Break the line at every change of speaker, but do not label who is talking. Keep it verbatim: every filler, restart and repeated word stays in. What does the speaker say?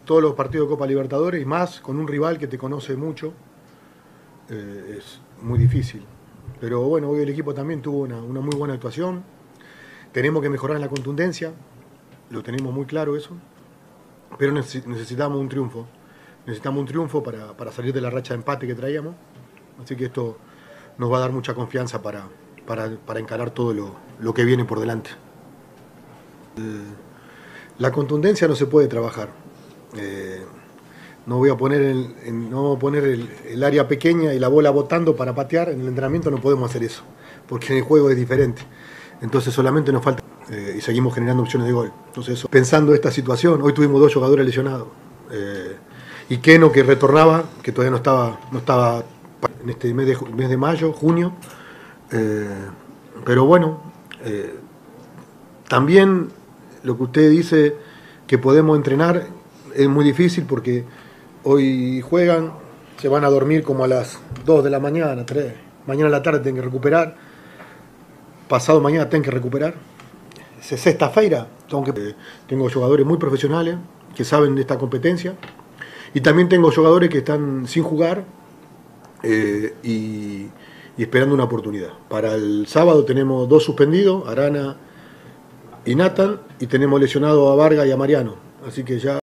todos los partidos de Copa Libertadores y más con un rival que te conoce mucho, eh, es muy difícil. Pero bueno, hoy el equipo también tuvo una, una muy buena actuación. Tenemos que mejorar en la contundencia, lo tenemos muy claro eso, pero necesitamos un triunfo. Necesitamos un triunfo para, para salir de la racha de empate que traíamos. Así que esto nos va a dar mucha confianza para, para, para encarar todo lo, lo que viene por delante. La contundencia no se puede trabajar. Eh, no voy a poner, el, en, no voy a poner el, el área pequeña y la bola botando para patear. En el entrenamiento no podemos hacer eso, porque en el juego es diferente. Entonces solamente nos falta eh, y seguimos generando opciones de gol. Entonces, eso, pensando esta situación, hoy tuvimos dos jugadores lesionados. Eh, y Keno, que retornaba, que todavía no estaba, no estaba en este mes de, mes de mayo, junio. Eh, pero bueno, eh, también lo que usted dice que podemos entrenar es muy difícil porque hoy juegan, se van a dormir como a las dos de la mañana, tres. Mañana a la tarde tienen que recuperar, pasado mañana tienen que recuperar. Es sexta-feira, eh, tengo jugadores muy profesionales que saben de esta competencia y también tengo jugadores que están sin jugar eh, y, y esperando una oportunidad. Para el sábado tenemos dos suspendidos, Arana y Nathan, y tenemos lesionado a Vargas y a Mariano, así que ya